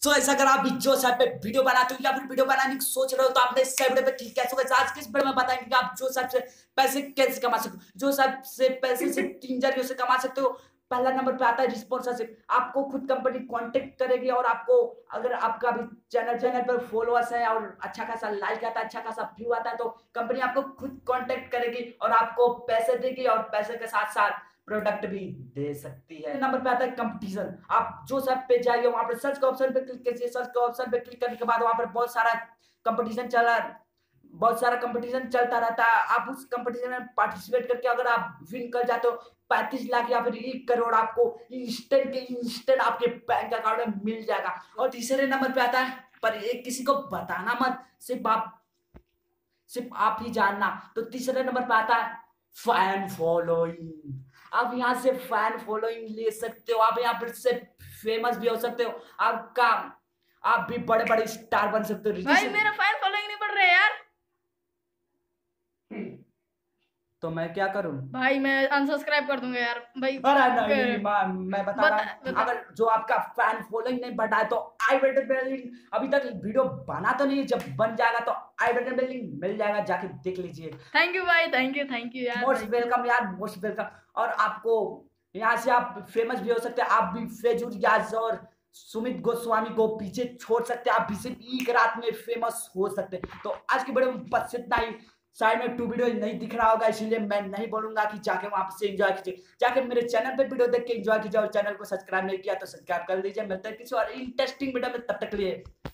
सो ऐसा अगर आप भी जो ऐप पे वीडियो बनाते हो या फिर वीडियो बनाने की सोच रहे हो तो आपने इस वीडियो पे क्लिक किया। सो आज किस वीडियो में बताएंगे कि आप जो ऐप से पैसे कैसे कमा सकते हो, जो ऐप से पैसे सिर्फ 3 जरिए से कमा सकते हो। पहला नंबर पे आता है रिस्पॉन्सरशिप। आपको खुद कंपनी कांटेक्ट करेगी और आपको अगर आपका भी चैनल पर फॉलोअर्स है और अच्छा खासा लाइक आता है, अच्छा खासा व्यू आता है तो कंपनी आपको खुद कांटेक्ट करेगी और आपको पैसे देगी और पैसे के साथ साथ प्रोडक्ट भी दे सकती है। नंबर पे आता है कंपटीशन। आप जो सब पे जाइए वहां पर सर्च के ऑप्शन पे क्लिक कीजिए। सर्च के ऑप्शन पे क्लिक करने के बाद वहां पर बहुत सारा कंपटीशन चलता रहता है। आप उस कंपटीशन में पार्टिसिपेट करके अगर आप विन कर जाते हो 35 लाख या फिर 1 करोड़ आपको इंस्टेंट आपके बैंक अकाउंट में मिल जाएगा। और तीसरे नंबर पे आता है, पर ये किसी को बताना मत, सिर्फ आप ही जानना। तो तीसरे नंबर पे आता है फैन फॉलोइंग। आप यहाँ से फैन फॉलोइंग ले सकते हो, आप यहाँ पर से फेमस भी हो सकते हो। आप भी बड़े बड़े स्टार बन सकते हो। भाई मेरा फैन फॉलोइंग नहीं बढ़ रहा है यार। तो मैं क्या करूं भाई मैं अनसब्सक्राइब कर दूंगा यार भाई। अरे नहीं, मैं बता रहा हूँ, बता। अगर जो आपका फैन फॉलोइंग नहीं बढ़ा है तो आई बटन पे लिंक, अभी तक वीडियो बना तो नहीं, जब बन जाएगा तो आई बटन पे लिंक मिल जाएगा, जाके देख लीजिए। थैंक यू भाई, थैंक यू यार, मोस्ट वेलकम यार, मोस्ट वेलकम। और आपको यहाँ से आप फेमस भी हो सकते हैं। आप भी फेजू रियाज और सुमित गोस्वामी को पीछे छोड़ सकते हैं। आप भी सिर्फ एक रात में फेमस हो सकते हैं। तो आज की वीडियो में बस इतना ही। साइड में 2 वीडियो नहीं दिख रहा होगा, इसलिए मैं नहीं बोलूंगा कि जाके वहां से एंजॉय कीजिए। जाके मेरे चैनल पे वीडियो देख के एंजॉय कीजिए और चैनल को सब्सक्राइब नहीं किया तो सब्सक्राइब कर लीजिए। मिलते हैं किसी और इंटरेस्टिंग वीडियो में, तब तक के लिए